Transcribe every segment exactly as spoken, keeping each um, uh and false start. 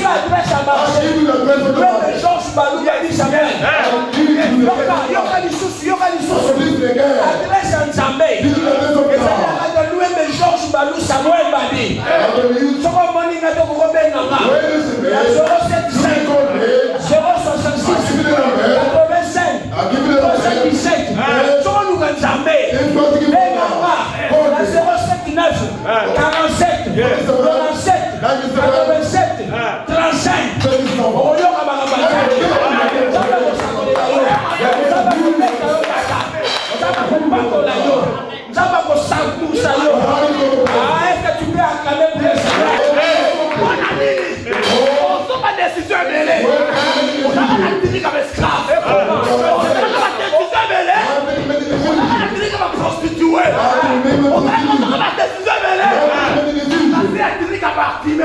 adresse à marché. Le Georges Balou a dit Samuel. Yoka lisusu, yoka lisusu. Adresse à Nzambe. Le Georges Balou Samuel Badi. Soko moni na to ko benanga. zéro sept cinq zéro soixante-six quatre-vingt-cinq soixante-dix-sept. Soko nous Nzambe. La zéro sept neuf quarante-sept quarante-sept quatre-vingt-sept trente-cinq. Est-ce que tu peux acclamer pour le Seigneur? On n'a pas de décision mêlée. On n'a pas de décision comme esclave. On n'a pas de décision mêlée. On n'a pas de décision comme prostituée. On n'a pas de décision mêlée. La fille a partimé.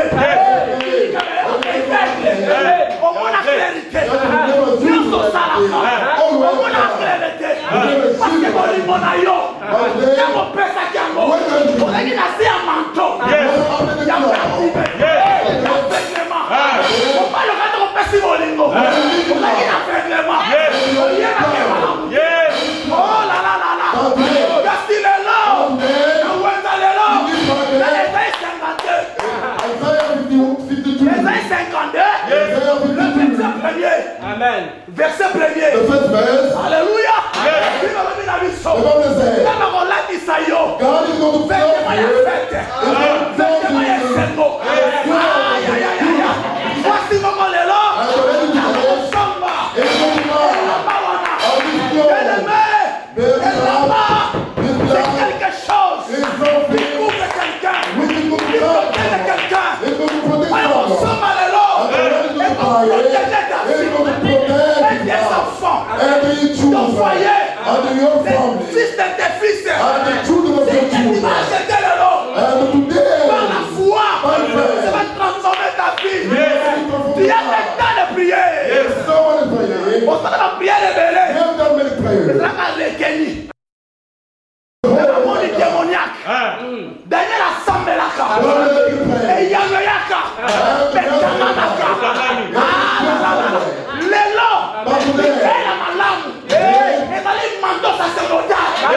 On a la vérité. Nous sommes à la fin. On a la vérité. Parce que mon limonayo, mon père Sakamo, on a dit c'est un manteau. Il y a partimé. Il y a faiblement. On parle de mon père Simolimo. On a dit la faiblement. Il y a la oh là là là là. Merci les lots. Où est-ce les lots? Ésaïe cinquante-deux, le verset premier. Amen. Verset premier. Alléluia. Voici comment les lots. C'est quelque chose. Il couvre quelqu'un. Il protège quelqu'un. Alors, sommes à l'élo. Et pour protéger ta fille. Et tes enfants. Ton foyer. Les fils de tes fils. C'est cette image de l'élo. Par la foi. Ça va transformer ta vie. Tu as le temps de prier. On s'en va prier les bébés. C'est là qu'on les guérit. Démoniaque. Daniel a semblé la carte. Et Yanoyaka. Betamanaka. L'élo. Elle a malamu. Et dans les manteaux sacerdotal.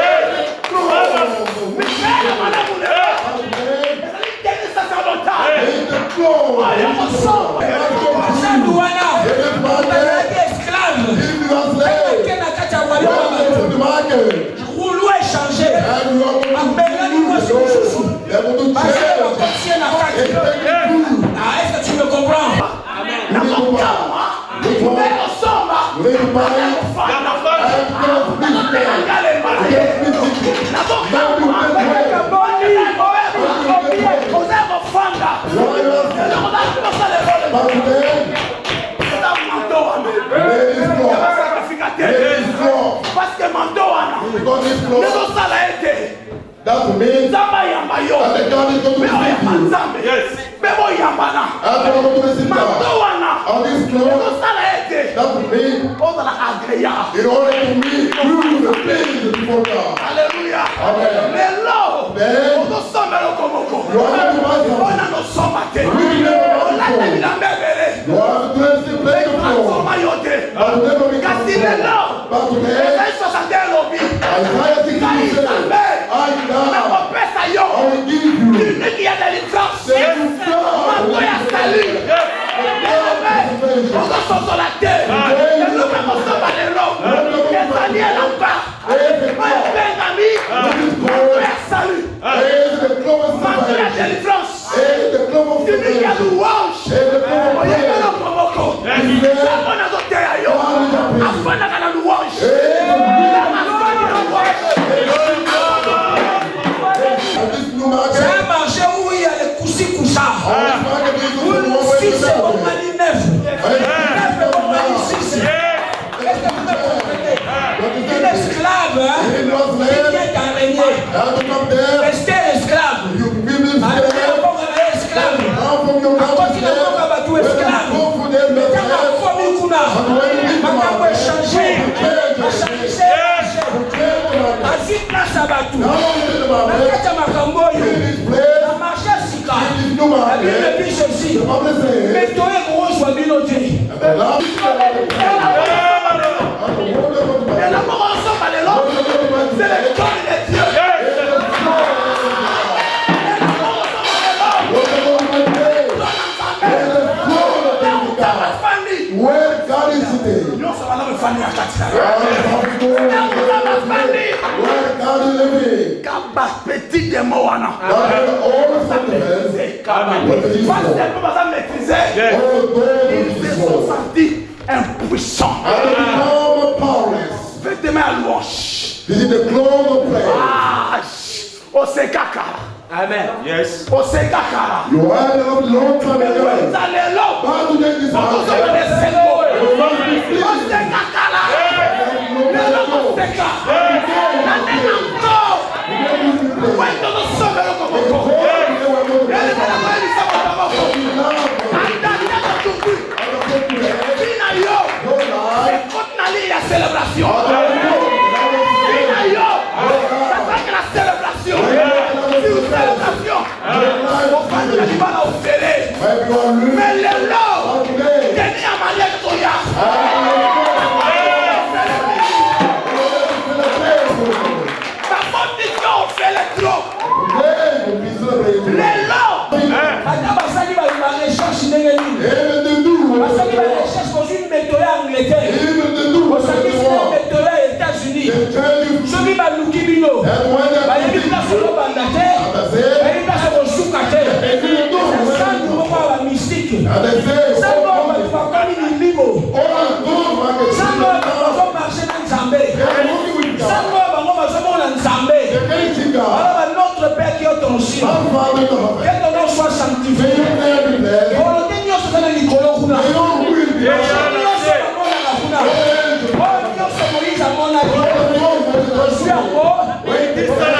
Michel a malamu. Et dans les tennis sacerdotal. Il y a mon sang. Sadouana. On a été esclave. Rouleau est changé. Est-ce que tu me comprends? Parce que Mandoana, nous ça l'a été. That means Zamba Yambayo. That the God is going to visit you. Yes. Bebo Yambana. Mandoana. On this clothes. That means all the agreya. In order to meet you, the place before God. Hallelujah. Amen. The Lord. Then. No somebody komoko. You are the master. Ona no somebody. We never. Ona te la bebele. You are the cleansing place of God. Transformayote. But never be. Kasi the Lord. But today. Isaiah soixante-un lobi. Isaiah sixty-seven. I will give you. Il y a de l'effrance. Maintenant il y a salut. On va sortir la terre. Et nous même on s'en va les lots. Et ça y est là-bas. Moi ben ami. Maintenant il y a salut. Maintenant il y a de l'effrance. Il y a louange. Il y a de l'ombromoko. Il y a de l'ombromoko. Afin de la louange. Afin de la louange. C'est un marché où il y a les coussis coussins. six c'est bon mani neuf. neuf c'est bon mani six. Est-ce que vous me comprenez? Une esclave, il vient d'en régner. Restez esclave. Encore un esclave. Encore il a encore battu esclave. Mais quand la famille kuna, maintenant on peut changer. Asi place à battu. Nakata makamboyo. La marche sika. La Bible dit ceci. Mais toi Where God is sitting. Where God is living. Petit démon wana. Ils se sont sentis impuissants. Faites des mains à louange. This is the close of prayer. Ah, Osekakara. Amen. Yes. Osekakara. You are the long time ago. Vous allez là. How to get this house? Osekakara. Célébration. La célébration. Célébration. Mais les lots, tenez à manière de Toya. La condition fait les trop. Les lots. États-Unis. Celui qui a loué Bino, il y a une place au Bandate, il y a une place au Soukate, ça nous voit la mystique. Ça nous voit la Limo. Ça nous voit la marché dans Zambé. Ça nous voit la Zambé. Alors notre Père qui est ton ciel, que ton nom soit sanctifié. Volonté Dieu se fait le Nicolo Kuna. Oh, Dieu se Moïse à mon avis. Je suis à moi.